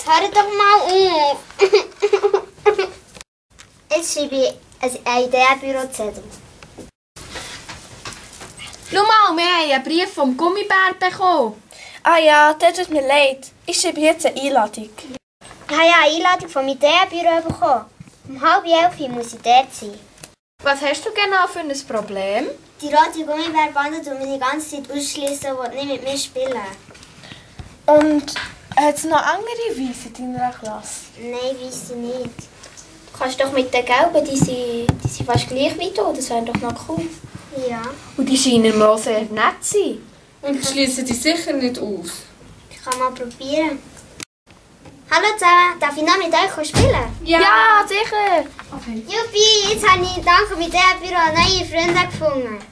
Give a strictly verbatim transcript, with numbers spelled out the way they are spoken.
Hör doch mal auf! Jetzt schreibe ich eine Ideenbürozettel. Schau mal, wir haben einen Brief vom Gummibär bekommen. Ah ja, das tut mir leid. Ich schreibe jetzt eine Einladung. Ich habe ja eine Einladung vom Ideenbüro bekommen. Um halb elf muss ich dort sein. Was hast du genau für ein Problem? Die rote Gummibärbande tut mich die ganze Zeit ausschließen und will nicht mit mir spielen. Und hat es noch andere Weiße in deiner Klasse? Nein, weiss ich nicht. Du kannst doch mit den Gelben, die sind, die sind fast gleich wie du, das wäre doch noch cool. Ja. Und die scheinen mir auch sehr nett zu sein. Und schließen die sicher nicht aus. Ich kann mal probieren. Hallo zusammen, darf ich noch mit euch spielen? Ja, ja sicher. Okay. Juppie, jetzt habe ich dank dem Ideenbüro neue Freunde gefunden.